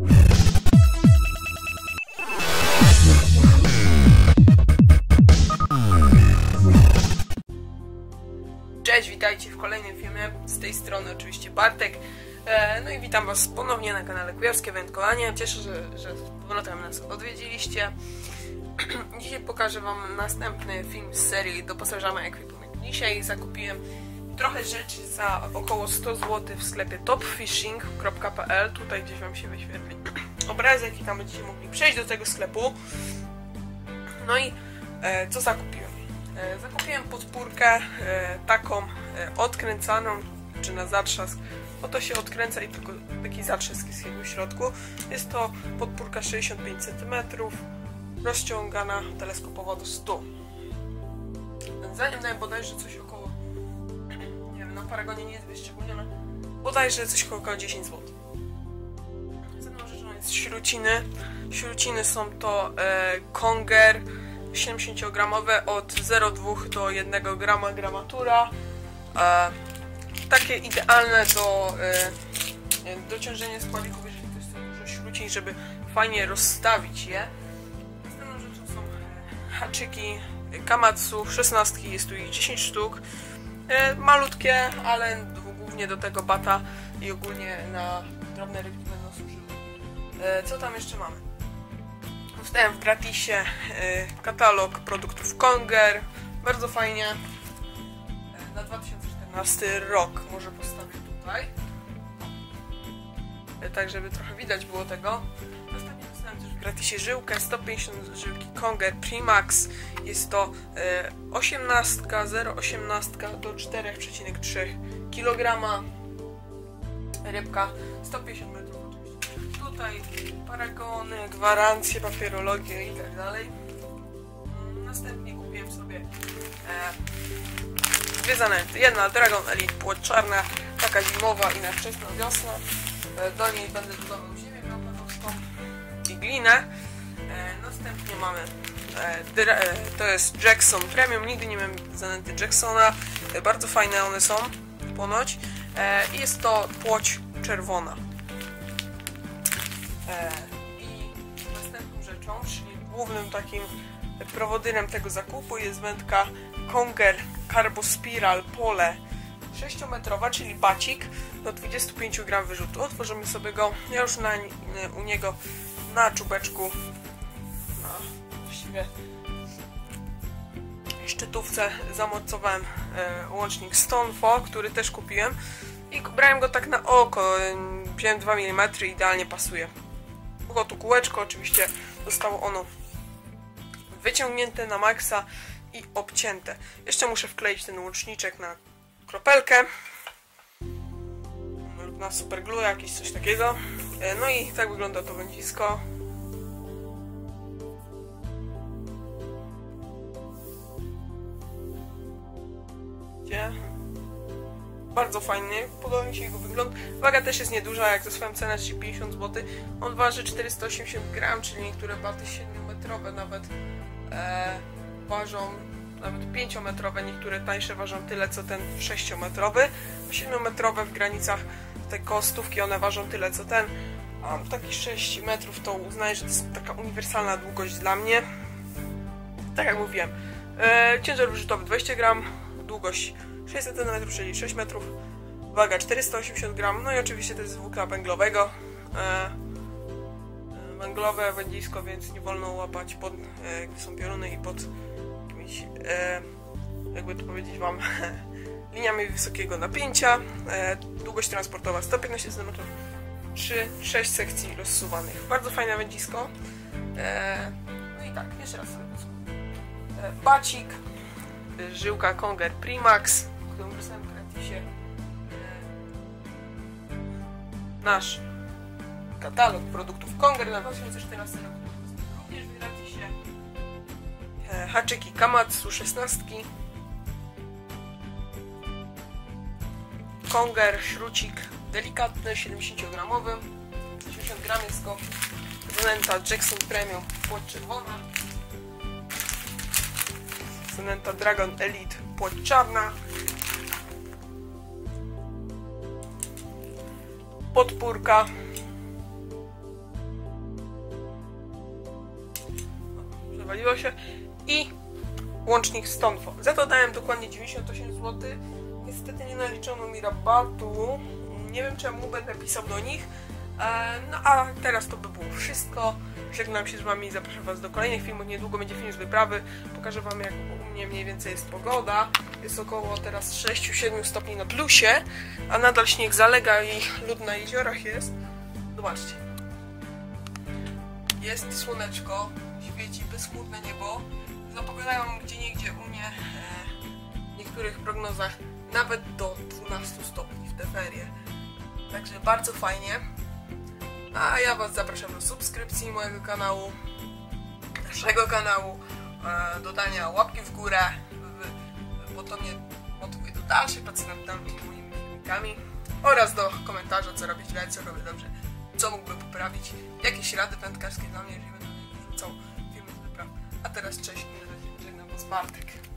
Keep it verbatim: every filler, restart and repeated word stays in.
Cześć, witajcie w kolejnym filmie, z tej strony oczywiście Bartek. No i witam was ponownie na kanale Kujawskie Wędkowanie. Cieszę się, że, że z powrotem nas odwiedziliście. Dzisiaj pokażę wam następny film z serii Doposażamy ekwipunek. Dzisiaj zakupiłem trochę rzeczy za około sto złotych w sklepie top fishing kropka p l. Tutaj gdzieś wam się wyświetli obrazek i tam będziecie mogli przejść do tego sklepu. No i e, co zakupiłem? E, zakupiłem podpórkę e, taką e, odkręcaną, czy na zatrzask. Oto się odkręca i tylko taki zatrzask jest w środku. Jest to podpórka sześćdziesiąt pięć centymetrów, rozciągana teleskopowo do stu. Za nią dałem bodajże coś około, nie wiem, na Paragonie nie jest wyszczególnione, bodajże coś około dziesięć złotych. Następną rzeczą jest śruciny. Śruciny są to e, Conger siedemdziesięciogramowe od zero przecinek dwa do jednego grama gramatura. E, takie idealne do e, do ciążenia składzików, jeżeli to jest dużo śrucin, żeby fajnie rozstawić je. Następną rzeczą są haczyki Kamatsu, szesnastki, jest tu ich dziesięć sztuk. E, malutkie, ale głównie do tego bata i ogólnie na drobne rybki będą służyły. E, co tam jeszcze mamy? Dostałem w gratisie e, katalog produktów Conger, bardzo fajnie, e, na dwa tysiące czternasty rok, może postawię tutaj, e, tak żeby trochę widać było tego. Następnie dostałem też w gratisie żyłkę, sto pięćdziesiąt żyłki Conger Primax, jest to e, osiemnaście, zero przecinek osiemnaście do cztery przecinek trzy kilograma, rybka sto pięćdziesiąt metrów oczywiście. Tutaj paragony, gwarancje, papierologię i tak dalej. Następnie kupiłem sobie e, dwie zanęty. Jedna Dragon Elite płot czarna, taka zimowa i na wczesną wiosnę. E, do niej będę dodawał ziemię miałpanowską i glinę. E, następnie mamy e, dra, e, to jest Jackson Premium. Nigdy nie miałem zanęty Jacksona. E, bardzo fajne one są ponoć. E, I jest to płoć czerwona. I następną rzeczą, czyli głównym takim prowodyrem tego zakupu, jest wędka Conger Carbospiral Pole sześciometrowa, czyli bacik do dwudziestu pięciu gramów wyrzutu. Otworzymy sobie go. Ja już na, u niego na czubeczku, na właściwie szczytówce zamocowałem e, łącznik Stonefall, który też kupiłem i brałem go tak na oko. Wziąłem dwa milimetry, idealnie pasuje. Było tu kółeczko, oczywiście zostało ono wyciągnięte na maksa i obcięte. Jeszcze muszę wkleić ten łączniczek na kropelkę lub na superglue, jakieś coś takiego. No i tak wygląda to wędzisko. Gdzie? Bardzo fajny, podoba mi się jego wygląd. Waga też jest nieduża, jak za swoją cenę, czyli pięćdziesiąt złotych. On waży czterysta osiemdziesiąt gramów, czyli niektóre baty siedmiometrowe nawet e, ważą, nawet pięciometrowe, niektóre tańsze ważą tyle co ten sześciometrowy. siedmiometrowe w granicach tej kostówki, one ważą tyle co ten. A taki sześć metrów to uznaję, że to jest taka uniwersalna długość dla mnie. Tak jak mówiłem, e, ciężar wyrzutowy dwadzieścia gramów, długość sześćset centymetrów, czyli sześć metrów, waga czterysta osiemdziesiąt gramów, no i oczywiście to jest z włókna węglowego. E, węglowe wędzisko, więc nie wolno łapać pod, e, gdy są pioruny i pod jakimiś, e, jakby to powiedzieć wam, liniami wysokiego napięcia. E, długość transportowa sto piętnaście centymetrów, trzy sześć sekcji rozsuwanych. Bardzo fajne wędzisko. E, no i tak, jeszcze raz sobie e, bacik, żyłka Conger Primax, którą wysłałem w gratisie. E, nasz katalog produktów Conger na dwa tysiące czternasty rok, również w gratisie. E, haczyki Kamatsu szesnastki, Conger śrucik delikatny siedemdziesięciogramowy, osiemdziesiąt gramów jest go. Zanęta Jackson Premium płot czerwona, zanęta Dragon Elite płot czarna, podpórka wywaliło się i łącznik Stonefo. Za to dałem dokładnie dziewięćdziesiąt osiem złotych. Niestety nie naliczono mi rabatu. Nie wiem czemu, będę pisał do nich. No a teraz to by było wszystko. Żegnam się z wami i zapraszam was do kolejnych filmów. Niedługo będzie film z wyprawy. Pokażę wam, jak u mnie mniej więcej jest pogoda. Jest około teraz sześć siedem stopni na plusie, a nadal śnieg zalega i lód na jeziorach jest. Zobaczcie. Jest słoneczko, świeci bezchmurne niebo. Zapowiadają gdzie niegdzie u mnie e, w niektórych prognozach nawet do dwunastu stopni w te ferie. Także bardzo fajnie. A ja was zapraszam do subskrypcji mojego kanału, naszego kanału, e, dodania łapki w górę, bo to mnie motywuje do dalszej pracy nad danymi moimi filmikami, oraz do komentarza, co robię źle, co robię dobrze, co mógłbym poprawić, jakieś rady wędkarskie dla mnie, jeżeli będę wrzucał filmy z wypraw. A teraz cześć i żegnam was, Bartek.